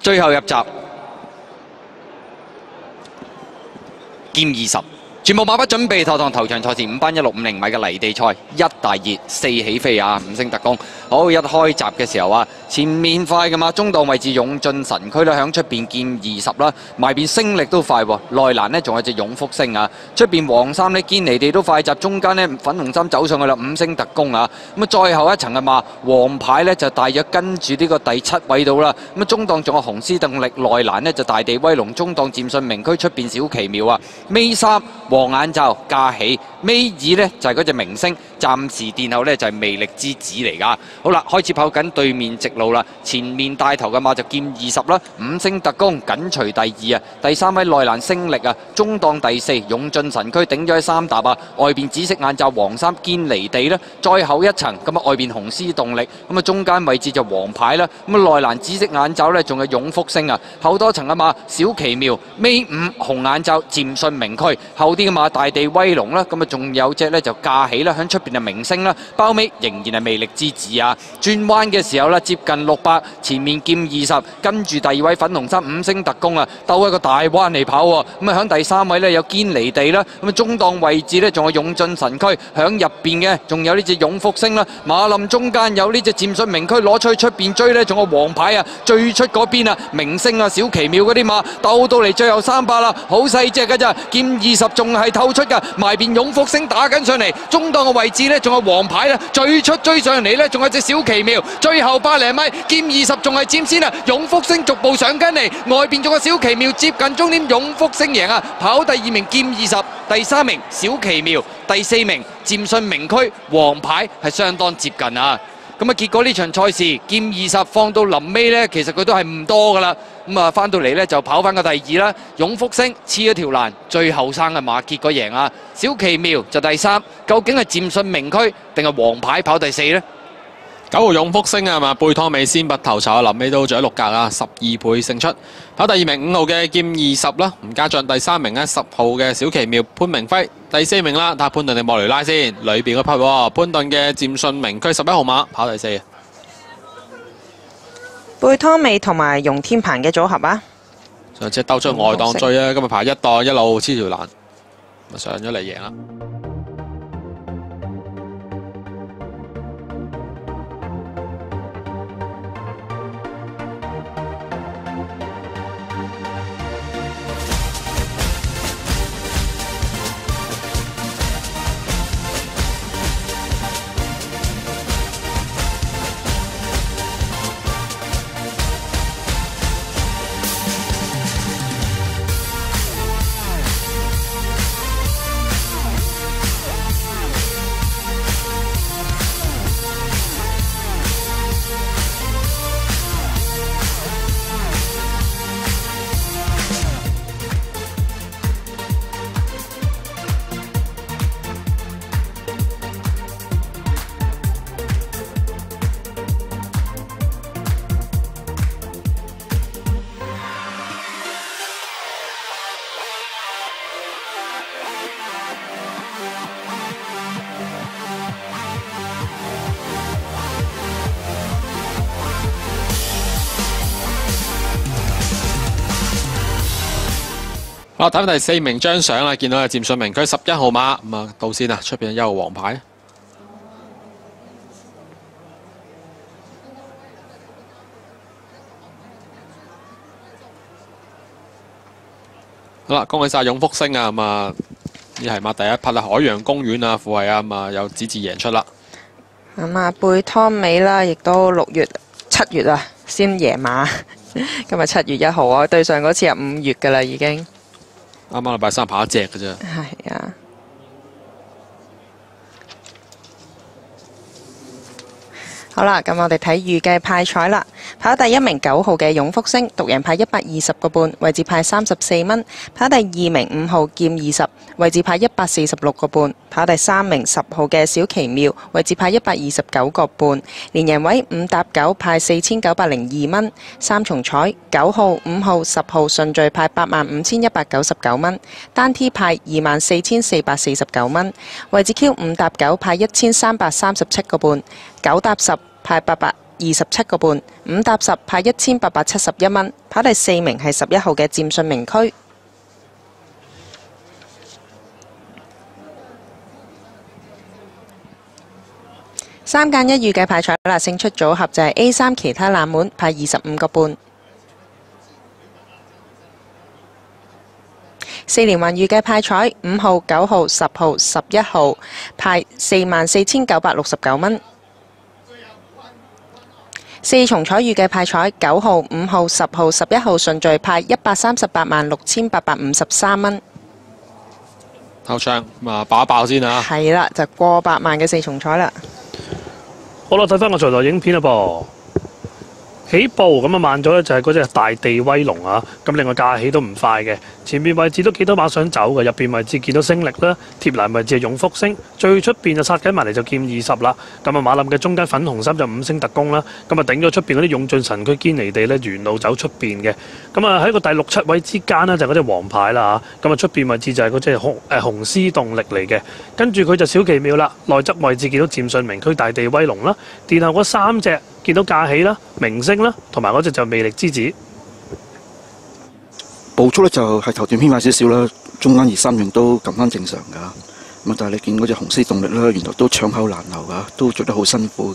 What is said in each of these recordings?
最後入閘劍20。 全部馬不準備投降，頭場賽事5班1650米嘅泥地賽，一大熱四起飛啊！五星特工好一開閘嘅時候啊，前面快嘅嘛，中檔位置勇進神區咧，響出邊劍20啦，埋邊升力都快喎，內欄呢仲有隻勇福星啊，出邊黃衫呢堅尼地都快閘，中間呢粉紅衫走上去啦，五星特工啊，咁啊再後一層啊嘛，黃牌呢就大約跟住呢個第7位度啦，咁啊中檔仲有紅絲動力，內欄呢就大地威龍，中檔漸信明區，出邊小奇妙啊，尾3。 黃眼罩架起，尾2呢就係嗰隻明星，暫時殿後呢就係魅力之子嚟㗎。好啦，開始跑緊對面直路啦，前面帶頭嘅馬就劍20啦，五星特工緊隨第2啊，第3位內欄星力啊，中檔第4勇進神區頂咗喺3踏啊，外邊紫色眼罩黃衫堅離地啦，再後一層咁啊外邊紅絲動力，咁啊中間位置就黃牌啦，咁啊內欄紫色眼罩呢仲有勇福星啊，後多層啊嘛小奇妙，尾5紅眼罩漸信明區，後啲嘅馬大地威龍啦，咁啊仲有隻呢就架起啦，響出邊係明星啦，包尾仍然係魅力之子啊！轉彎嘅時候呢，接近600，前面劍20，跟住第2位粉紅衫五星特工啊，兜一個大彎嚟跑喎，咁啊響第3位呢有堅離地啦，咁啊中檔位置呢仲有勇進神區，響入邊嘅仲有呢隻勇福星啦，馬林中間有呢隻漸信明區攞出去出邊追呢，仲有黃牌啊，最出嗰邊啊明星啊小奇妙嗰啲馬鬥到嚟最後300啦，好細隻㗎咋，劍20仲係透出㗎，埋邊勇福星打緊上嚟，中檔嘅位置呢仲有黃牌啦，最出追上嚟呢仲有隻小奇妙，最後百零米劍20仲係佔先啊，勇福星逐步上緊嚟，外邊仲有小奇妙接近終點，勇福星贏啊，跑第2名劍20，第3名小奇妙，第4名漸信明區，黃牌係相當接近啊。咁啊，結果呢場賽事劍20放到臨尾呢，其實佢都係唔多噶啦。咁啊，翻到嚟呢，就跑翻個第2啦。勇福星黐咗條欄，最後生嘅馬結果贏啊。小奇妙就第3，究竟係漸信明區定係黃牌跑第4呢？9號勇福星啊嘛，背湯尾先拔頭籌，臨尾都做咗6格啊，12倍勝出。跑第2名5號嘅劍20啦，吳家俊第3名呢10號嘅小奇妙潘明輝第4名啦，睇下潘頓定莫雷拉先，裏邊嗰匹潘頓嘅漸信明區11號馬跑第4。 背湯尾同埋容天鵬嘅組合啊， 上次兜出外檔追啊，今日排1檔一路黐條欄，咪上咗嚟贏啦。好，睇翻第4名張相啦，見到係漸信明區11號馬，咁啊到先啊，出邊有1號黃牌。好啦，恭喜晒勇福星啊！咁啊，呢係馬第一匹啦，海洋公園啊，富衛啊，咁啊有子嗣贏出啦。 咁啊，背湯尾啦，亦都7月啊先贏馬，今日7月1號啊，對上嗰次係5月噶啦已經。 啱啱禮拜3跑一隻嘅啫。 係啊。好啦，咁我哋睇預計派彩啦。跑第1名9號嘅勇福星，獨贏派120個半，位置派34蚊。跑第2名5號劍20，位置派146個半。跑第3名10號嘅小奇妙，位置派129個半。連贏位5搭9派4902蚊。三重彩9號、5號、10號順序派85199蚊。單 T 派24449蚊。位置 Q 5搭9派1337個半。9搭10派821 27個半，5搭10派1871蚊，跑第4名係11號嘅佔信名區。3揀1預計派彩啦，勝出組合就係 A3 其他冷門派25個半。4連環預計派彩5號、9號、10號、11號派44,969蚊。4重彩預計派彩9號、5號、10號、11號順序派138,6,853蚊。 後場咁啊，爆一爆先啊！ 係啦，就過百萬嘅4重彩啦。 好啦，睇翻個隨台影片啦噃。起步咁啊慢咗咧，就係嗰隻大地威龍啊！咁另外架起都唔快嘅，前面位置都幾多馬想走嘅，入邊位置見到星力啦，貼欄位置係永福星，最出邊就殺緊埋嚟就劍20啦。咁啊馬林嘅中間粉紅衫就5星特工啦，咁啊頂咗出邊嗰啲勇進神區堅尼地咧沿路走出邊嘅。咁啊喺個第6、7位之間呢，就嗰隻黃牌啦嚇，咁啊出邊位置就係嗰隻雄獅動力嚟嘅，跟住佢就小奇妙啦，內側位置見到佔信名區大地威龍啦，殿後嗰3隻。見到架起啦、明星啦，同埋嗰隻就魅力之子。 步速咧就係頭段偏快少少啦，中間2、3段都撳翻正常㗎。咁但係你見嗰隻雄獅動力咧，原來都搶口難留㗎，都做得好辛苦嘅。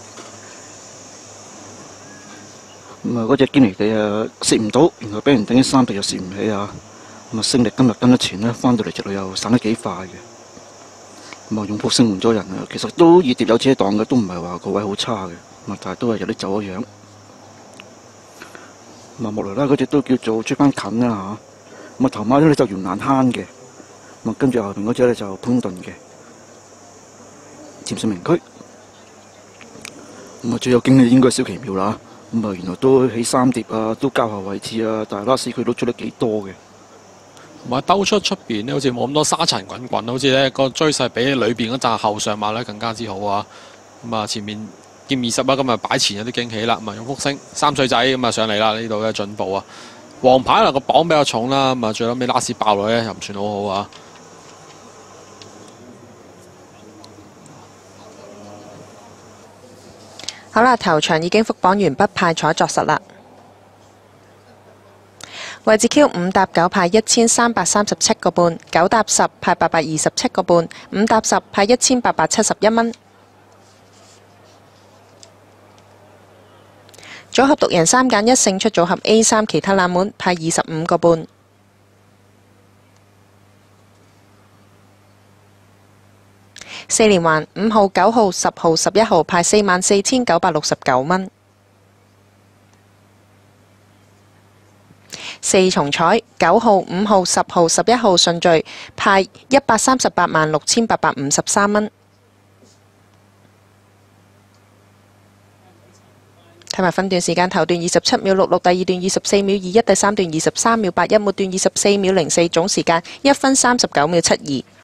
咁啊嗰隻堅尼地啊蝕唔到，然後俾人頂咗3地又蝕唔起啊。咁啊星力今日跟得前咧，翻到嚟直路又散得幾快嘅。咁啊永福星換咗人啊，其實都熱碟有車檔嘅，都唔係話個位好差嘅。但係都係有啲走咗樣。咁啊，莫雷拉嗰隻都叫做追翻近啦嚇。咁啊，頭馬咧就袁蘭慳嘅。咁啊，跟住後邊嗰隻咧就潘頓嘅，佔信名區。咁啊，最有經驗應該係小奇妙啦。咁啊，原來都起3碟啊，都交後位置啊，但係拉斯佢都出得幾多嘅。 同埋兜出邊咧，好似冇咁多沙塵滾滾，好似咧個追勢比裏邊嗰紮後上馬咧更加之好啊。咁啊，前面。劍20啦，咁啊擺前有啲驚喜啦，咁啊永福星3歲仔咁啊上嚟啦，呢度嘅進步啊，黃牌啦個磅比較重啦，咁啊最後尾拉屎爆落咧又唔算好好啊。 好啦，頭場已經復磅完畢，派彩作實啦。位置 Q 5搭9派1337個半，9搭10派827個半，5搭10派1871蚊。組合獨贏3揀1勝出組合 A3 其他冷門派25個半。4連環5號、9號、10號、11號派44,969蚊。4重彩9號、5號、10號、11號順序派138,6,853蚊。睇埋分段時間，頭段27秒66，第2段24秒21，第3段23秒81，末段24秒04，總時間1分39秒72。